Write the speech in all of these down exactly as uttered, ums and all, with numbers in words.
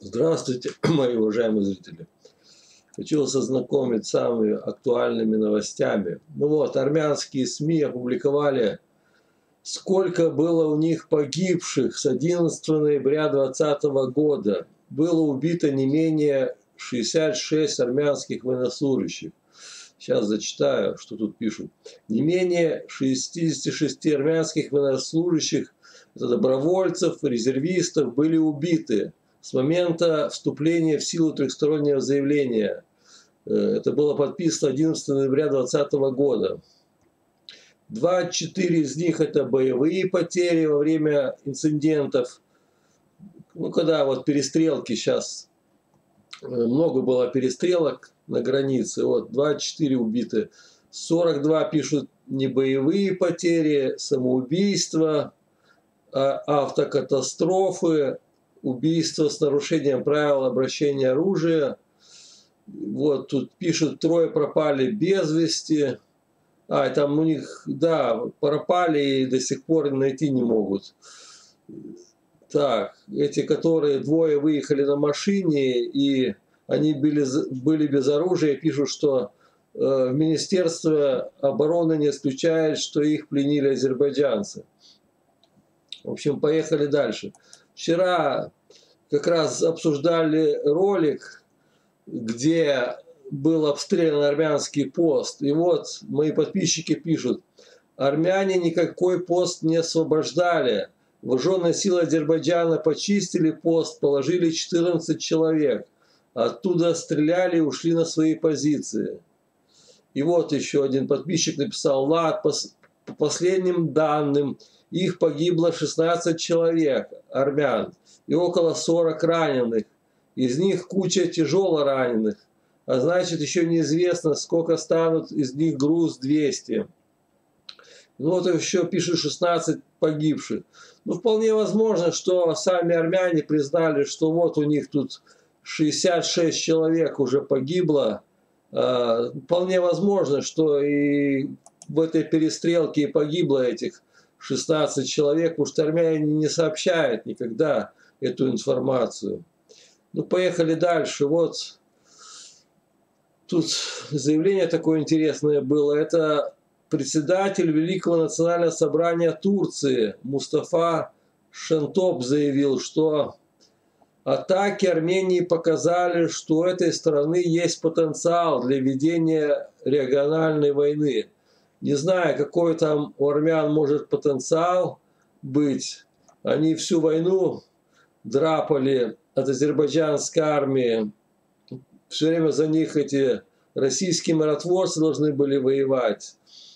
Здравствуйте, мои уважаемые зрители. Хочу вас ознакомить с самыми актуальными новостями. Ну вот, армянские СМИ опубликовали, сколько было у них погибших с одиннадцатого ноября две тысячи двадцатого года. Было убито не менее шестьдесят шесть армянских военнослужащих. Сейчас зачитаю, что тут пишут. Не менее шестидесяти шести армянских военнослужащих, это добровольцев, резервистов, были убиты с момента вступления в силу трехстороннего заявления. Это было подписано одиннадцатого ноября две тысячи двадцатого года. двадцать четыре из них это боевые потери во время инцидентов. Ну, когда вот перестрелки сейчас, много было перестрелок на границе, вот двадцать четыре убиты. сорок два пишут не боевые потери, самоубийства, автокатастрофы, убийство с нарушением правил обращения оружия. Вот тут пишут, трое пропали без вести. А, там у них, да, пропали и до сих пор найти не могут. Так, эти, которые двое выехали на машине, и они были, были без оружия, пишут, что э, Министерство обороны не исключает, что их пленили азербайджанцы. В общем, поехали дальше. Вчера как раз обсуждали ролик, где был обстрелян армянский пост. И вот мои подписчики пишут, армяне никакой пост не освобождали. Вооруженные силы Азербайджана почистили пост, положили четырнадцать человек. Оттуда стреляли и ушли на свои позиции. И вот еще один подписчик написал, Лад, по последним данным, их погибло шестнадцать человек, армян, и около сорока раненых. Из них куча тяжело раненых. А значит, еще неизвестно, сколько станут из них груз двести. Ну вот еще пишут шестнадцать погибших. Ну, вполне возможно, что сами армяне признали, что вот у них тут шестьдесят шесть человек уже погибло. Вполне возможно, что и в этой перестрелке и погибло этих шестнадцать человек, потому что армяне не сообщают никогда эту информацию. Ну, поехали дальше. Вот тут заявление такое интересное было. Это председатель Великого национального собрания Турции Мустафа Шентоп заявил, что атаки Армении показали, что у этой страны есть потенциал для ведения региональной войны. Не знаю, какой там у армян может потенциал быть. Они всю войну драпали от азербайджанской армии. Все время за них эти российские миротворцы должны были воевать.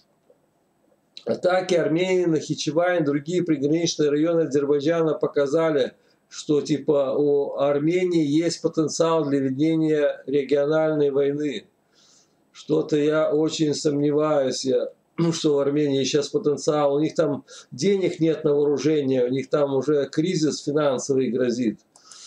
Атаки Армении, Нахичевань, другие приграничные районы Азербайджана показали, что типа у Армении есть потенциал для ведения региональной войны. Что-то я очень сомневаюсь, я, что в Армении сейчас потенциал. У них там денег нет на вооружение, у них там уже кризис финансовый грозит.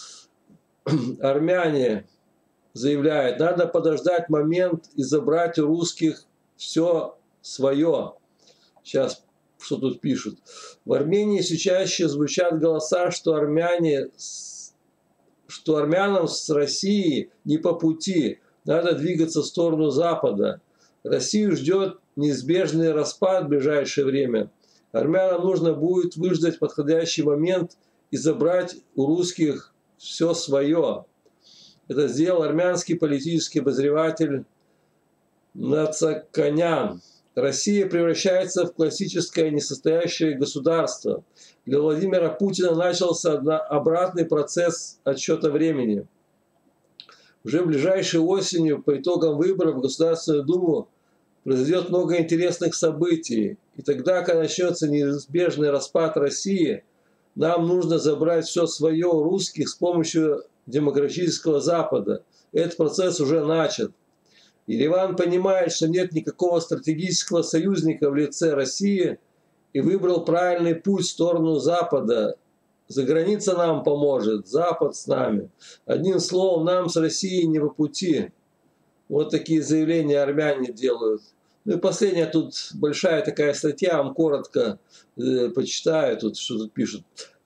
Армяне заявляют, надо подождать момент и забрать у русских все свое. Сейчас что тут пишут. В Армении все чаще звучат голоса, что армяне, что армянам с Россией не по пути. Надо двигаться в сторону Запада. Россию ждет неизбежный распад в ближайшее время. Армянам нужно будет выждать подходящий момент и забрать у русских все свое. Это сделал армянский политический обозреватель Нацаканян. Россия превращается в классическое несостоящее государство. Для Владимира Путина начался обратный процесс отсчета времени. Уже ближайшей осенью по итогам выборов в Государственную Думу произойдет много интересных событий. И тогда, когда начнется неизбежный распад России, нам нужно забрать все свое у русских с помощью демократического Запада. Этот процесс уже начат. Ереван понимает, что нет никакого стратегического союзника в лице России и выбрал правильный путь в сторону Запада. Заграница нам поможет, Запад с нами. Одним словом, нам с Россией не по пути. Вот такие заявления армяне делают. Ну и последняя тут большая такая статья, вам коротко э, почитаю, тут что тут пишут.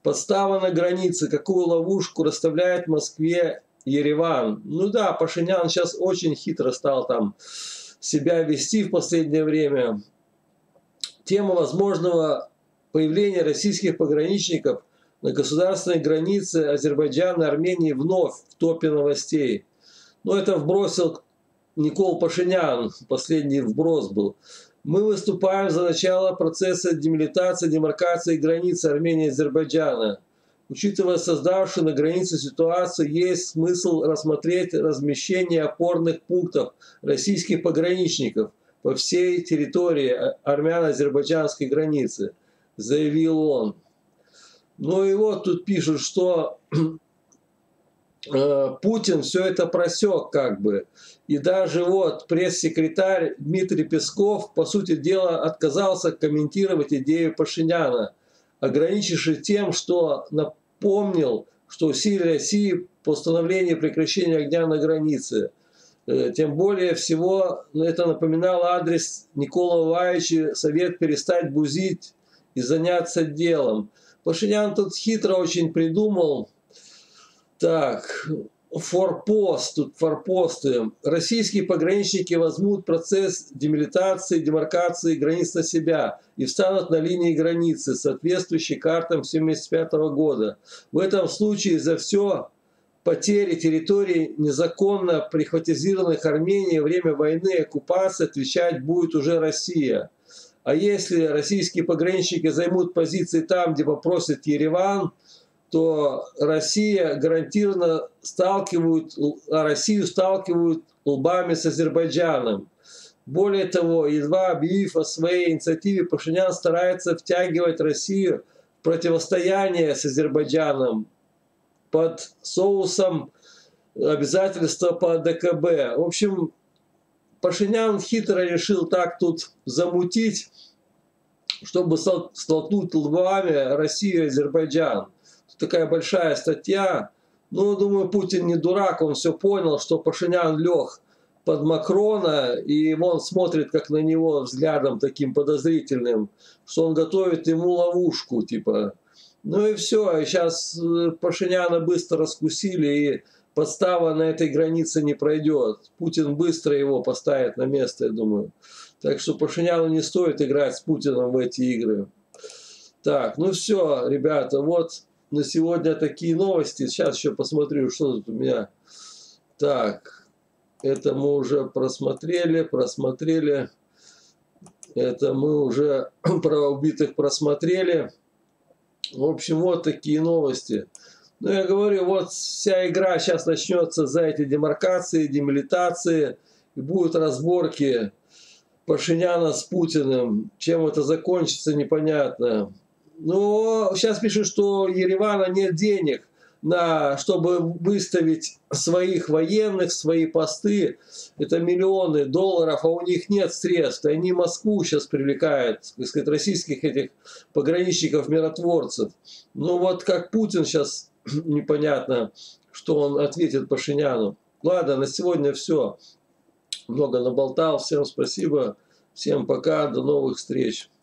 Подстава на границе. Какую ловушку расставляет в Москве Ереван? Ну да, Пашинян сейчас очень хитро стал там себя вести в последнее время. Тема возможного появления российских пограничников на государственной границе Азербайджана и Армении вновь в топе новостей. Но это вбросил Никол Пашинян, последний вброс был. Мы выступаем за начало процесса демилитации, демаркации границы Армении и Азербайджана. Учитывая создавшую на границе ситуацию, есть смысл рассмотреть размещение опорных пунктов российских пограничников по всей территории армяно-азербайджанской границы, заявил он. Ну и вот тут пишут, что э, Путин все это просек как бы. И даже вот пресс-секретарь Дмитрий Песков, по сути дела, отказался комментировать идею Пашиняна, ограничившись тем, что напомнил, что усилия России по установлению прекращения огня на границе. Тем более всего это напоминало адрес Никола Ваевича совет перестать бузить и заняться делом. Пашинян тут хитро очень придумал. Так, форпост, тут форпосты. Российские пограничники возьмут процесс демилитации, демаркации границ на себя и встанут на линии границы, соответствующей картам тысяча девятьсот семьдесят пятого года. В этом случае за все потери территорий незаконно прихватизированных Арменией во время войны и оккупации отвечать будет уже Россия. А если российские пограничники займут позиции там, где попросит Ереван, то Россия гарантированно сталкивают, а Россию сталкивают лбами с Азербайджаном. Более того, едва объявив о своей инициативе, Пашинян старается втягивать Россию в противостояние с Азербайджаном под соусом обязательства по А Дэ Ка Бэ. В общем, Пашинян хитро решил так тут замутить, чтобы столкнуть лбами Россию и Азербайджан. Такая большая статья. Ну, думаю, Путин не дурак, он все понял, что Пашинян лег под Макрона, и он смотрит как на него взглядом таким подозрительным, что он готовит ему ловушку, типа. Ну и все, и сейчас Пашиняна быстро раскусили, и подстава на этой границе не пройдет. Путин быстро его поставит на место, я думаю. Так что Пашиняну не стоит играть с Путиным в эти игры. Так, ну все, ребята, вот на сегодня такие новости. Сейчас еще посмотрю, что тут у меня. Так, это мы уже просмотрели, просмотрели. Это мы уже про убитых просмотрели. В общем, вот такие новости. Ну, я говорю, вот вся игра сейчас начнется за эти демаркации, демилитации. И будут разборки Пашиняна с Путиным. Чем это закончится, непонятно. Но сейчас пишут, что у Еревана нет денег, на, чтобы выставить своих военных, свои посты. Это миллионы долларов, а у них нет средств. Они Москву сейчас привлекают, так сказать, российских этих пограничников-миротворцев. Ну вот как Путин сейчас, непонятно, что он ответит Пашиняну. Ладно, на сегодня все. Много наболтал. Всем спасибо. Всем пока. До новых встреч.